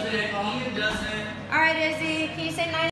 doesn't. All right, Izzy, can you say 9?